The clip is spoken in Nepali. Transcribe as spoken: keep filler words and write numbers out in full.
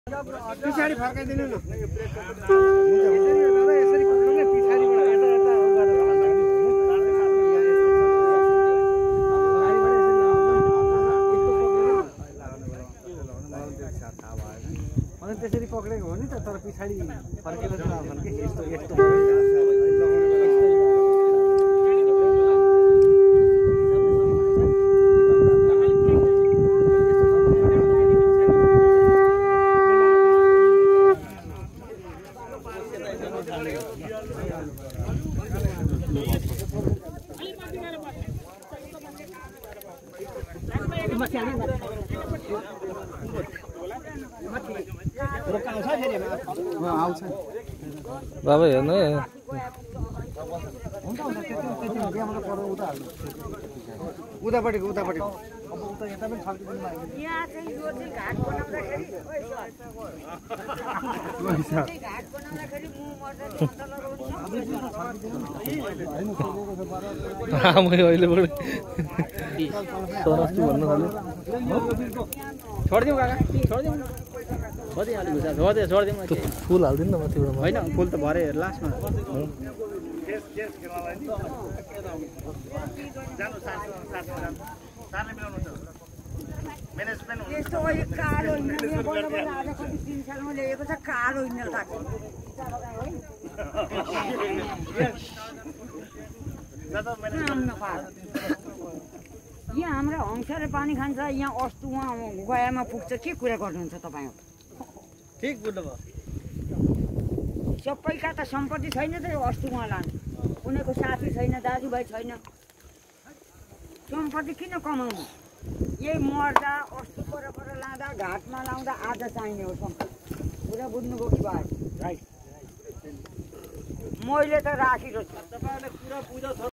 पिछाडी फर्काइदिनु न त्यसरी पक्रेको हो नि त तर पिछाडी फर्केर चाहिँ के यस्तो यस्तो बाबा हेर्नु है उतापट्टिको उतापट्टिको यहाँ चाहिँ यो चाहिँ घाट बनाउँदाखेरि घाट बनाउँदाखेरि म मर्दा अहिले सरस्ती भन्नु थाल्यो छोडिदिउँ काका छोडिदिउँ छोडिदिइहाल्यो घुसा छोडिदियो छोडिदिउँ फुल हालिदिनु न माथिबाट होइन फुल त भरे लास्टमा यस्तो अहिले कालो हिँड्ने बल्ल बल्ल आज कति तिन सालमा ल्याएको छ कालो हिँड्न लाग्छ यहाँ हाम्रा हंसले पानी खान्छ यहाँ अस्तु उहाँ गयामा पुग्छ के कुरा गर्नुहुन्छ तपाईँ ठिक बुझ्नुभयो सबैका त सम्पत्ति छैन त यो अस्तु उहाँ लानु कुनैको साथी छैन दाजुभाइ छैन सम्पत्ति किन कमाउनु यही मर्दा अस्तु पर पर लाँदा घाटमा लाउँदा आज चाहिने हो सम्पत्ति कुरा बुझ्नुभयो कि भाइ राइट मैले त राखेको छु तपाईँहरूले पुरा पूजा